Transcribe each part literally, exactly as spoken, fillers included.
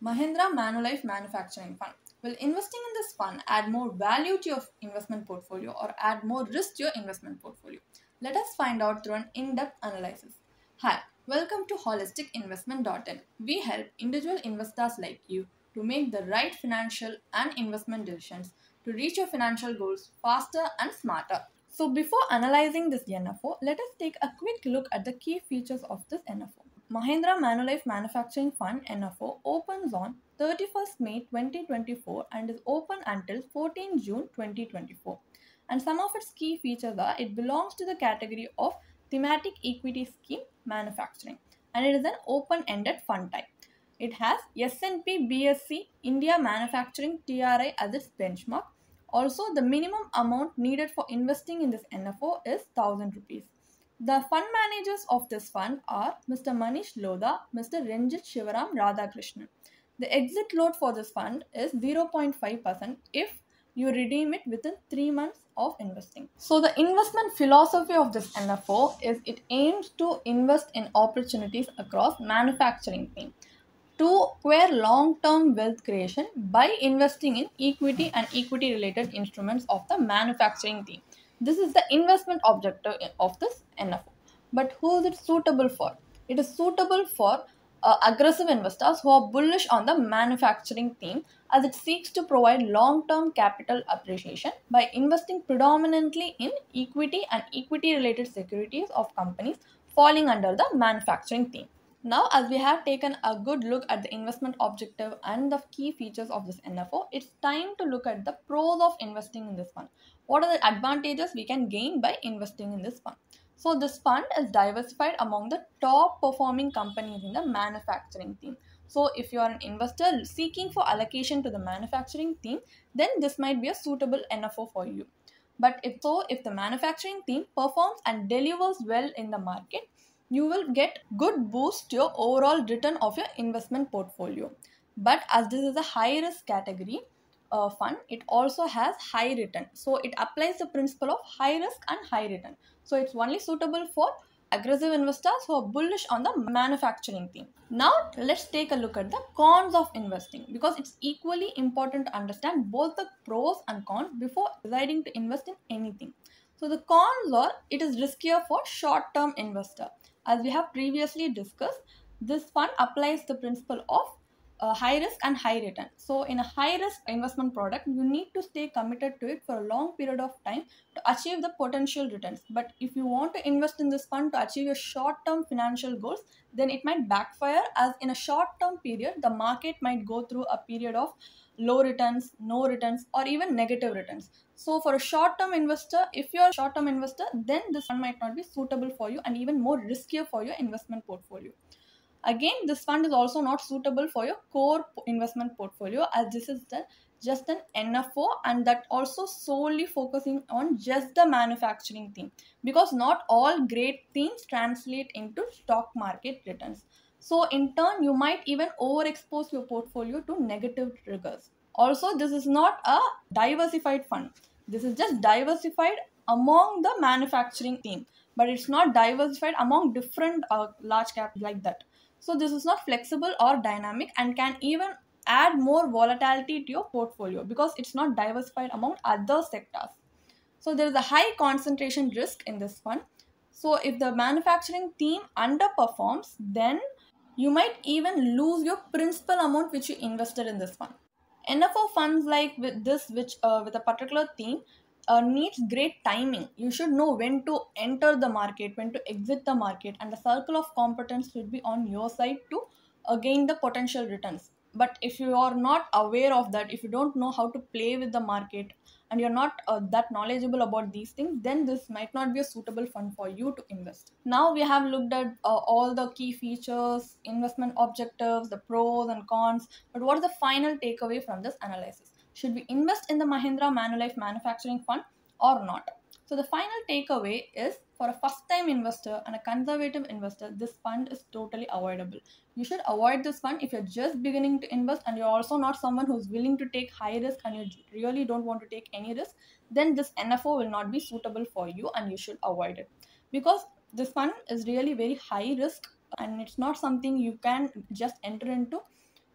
Mahindra Manulife Manufacturing Fund. Will investing in this fund add more value to your investment portfolio or add more risk to your investment portfolio? Let us find out through an in-depth analysis. Hi, welcome to holistic investment dot in. We help individual investors like you to make the right financial and investment decisions to reach your financial goals faster and smarter. So before analyzing this N F O, let us take a quick look at the key features of this N F O. Mahindra Manulife Manufacturing Fund N F O opens on thirty-first May twenty twenty-four and is open until fourteenth June twenty twenty-four. And some of its key features are it belongs to the category of thematic equity scheme manufacturing and it is an open-ended fund type. It has S and P B S E India Manufacturing T R I as its benchmark. Also, the minimum amount needed for investing in this N F O is one thousand rupees. The fund managers of this fund are Mister Manish Lodha, Mister Ranjit Shivaram Radhakrishnan. The exit load for this fund is zero point five percent if you redeem it within three months of investing. So the investment philosophy of this N F O is it aims to invest in opportunities across manufacturing theme to acquire long-term wealth creation by investing in equity and equity-related instruments of the manufacturing theme. This is the investment objective of this N F O. But who is it suitable for? It is suitable for uh, aggressive investors who are bullish on the manufacturing theme as it seeks to provide long-term capital appreciation by investing predominantly in equity and equity-related securities of companies falling under the manufacturing theme. Now, as we have taken a good look at the investment objective and the key features of this N F O, it's time to look at the pros of investing in this fund. What are the advantages we can gain by investing in this fund? So, this fund is diversified among the top performing companies in the manufacturing theme. So, if you are an investor seeking for allocation to the manufacturing theme, then this might be a suitable N F O for you. But if so, if the manufacturing theme performs and delivers well in the market, you will get good boost to your overall return of your investment portfolio. But as this is a high risk category uh, fund, it also has high return. So it applies the principle of high risk and high return. So it's only suitable for aggressive investors who are bullish on the manufacturing theme. Now let's take a look at the cons of investing because it's equally important to understand both the pros and cons before deciding to invest in anything. So the cons are it is riskier for short-term investor. As we have previously discussed, this fund applies the principle of uh, high risk and high return. So in a high risk investment product, you need to stay committed to it for a long period of time to achieve the potential returns. But if you want to invest in this fund to achieve your short-term financial goals, then it might backfire as in a short-term period, the market might go through a period of low returns, no returns, or even negative returns. So for a short-term investor, if you're a short-term investor, then this fund might not be suitable for you and even more riskier for your investment portfolio. Again, this fund is also not suitable for your core investment portfolio as this is the, just an N F O and that also solely focusing on just the manufacturing theme because not all great themes translate into stock market returns. So in turn, you might even overexpose your portfolio to negative triggers. Also, this is not a diversified fund. This is just diversified among the manufacturing theme, but it's not diversified among different uh, large cap like that. So this is not flexible or dynamic and can even add more volatility to your portfolio because it's not diversified among other sectors. So there is a high concentration risk in this fund. So if the manufacturing theme underperforms, then you might even lose your principal amount which you invested in this fund. N F O funds like with this, which uh, with a particular theme, uh, needs great timing. You should know when to enter the market, when to exit the market, and the circle of competence should be on your side to uh, gain the potential returns. But if you are not aware of that, if you don't know how to play with the market, and you're not uh, that knowledgeable about these things, then this might not be a suitable fund for you to invest. Now we have looked at uh, all the key features, investment objectives, the pros and cons, but what is the final takeaway from this analysis? Should we invest in the Mahindra Manulife Manufacturing Fund or not? So the final takeaway is for a first time investor and a conservative investor, this fund is totally avoidable. You should avoid this fund if you're just beginning to invest and you're also not someone who's willing to take high risk and you really don't want to take any risk, then this N F O will not be suitable for you and you should avoid it. Because this fund is really very high risk and it's not something you can just enter into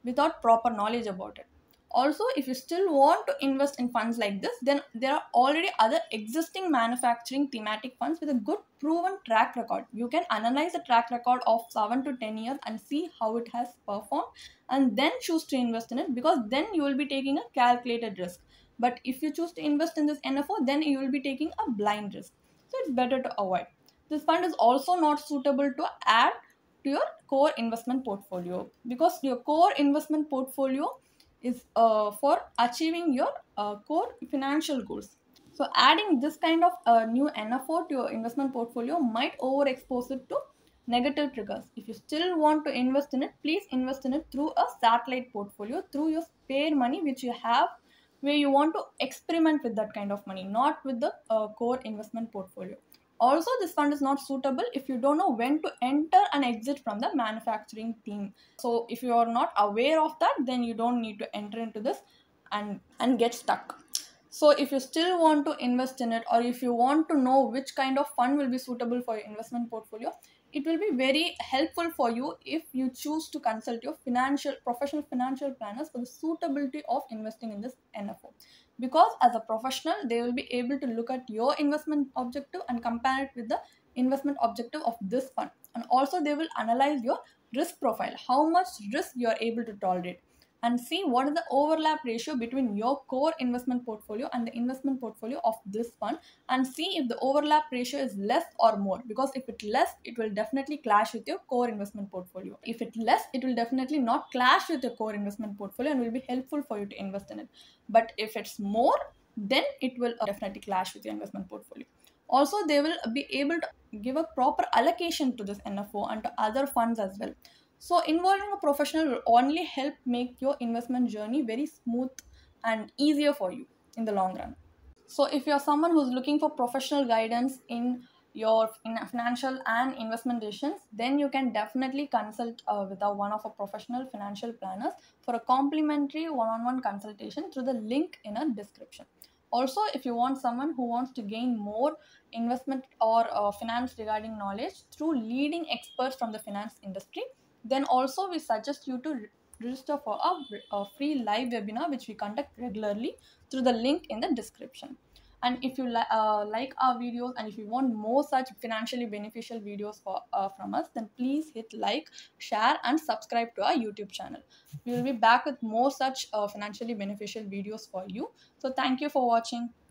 without proper knowledge about it. Also, if you still want to invest in funds like this, then there are already other existing manufacturing thematic funds with a good proven track record. You can analyze the track record of seven to ten years and see how it has performed, and then choose to invest in it, because then you will be taking a calculated risk. But if you choose to invest in this N F O, then you will be taking a blind risk. So it's better to avoid. This fund is also not suitable to add to your core investment portfolio, because your core investment portfolio is uh, for achieving your uh, core financial goals. So adding this kind of uh, new N F O to your investment portfolio might overexpose it to negative triggers. If you still want to invest in it, please invest in it through a satellite portfolio, through your spare money which you have, where you want to experiment with that kind of money, not with the uh, core investment portfolio. Also, this fund is not suitable if you don't know when to enter and exit from the manufacturing theme. So if you are not aware of that, then you don't need to enter into this and and get stuck. So if you still want to invest in it, or if you want to know which kind of fund will be suitable for your investment portfolio, it will be very helpful for you if you choose to consult your financial professional financial planners for the suitability of investing in this N F O. Because as a professional, they will be able to look at your investment objective and compare it with the investment objective of this fund. And also they will analyze your risk profile, how much risk you are able to tolerate, and see what is the overlap ratio between your core investment portfolio and the investment portfolio of this fund, and see if the overlap ratio is less or more. Because if it's less, it will definitely clash with your core investment portfolio. If it's less, it will definitely not clash with your core investment portfolio and will be helpful for you to invest in it. But if it's more, then it will definitely clash with your investment portfolio. Also, they will be able to give a proper allocation to this N F O and to other funds as well. So involving a professional will only help make your investment journey very smooth and easier for you in the long run. So if you're someone who's looking for professional guidance in your in financial and investment decisions, then you can definitely consult uh, with a, one of a professional financial planners for a complimentary one-on-one consultation through the link in a description. Also, if you want someone who wants to gain more investment or uh, finance regarding knowledge through leading experts from the finance industry, then also we suggest you to register for a, a free live webinar which we conduct regularly through the link in the description. And if you li- uh, like our videos, and if you want more such financially beneficial videos for, uh, from us, then please hit like, share and subscribe to our YouTube channel. We will be back with more such uh, financially beneficial videos for you. So thank you for watching.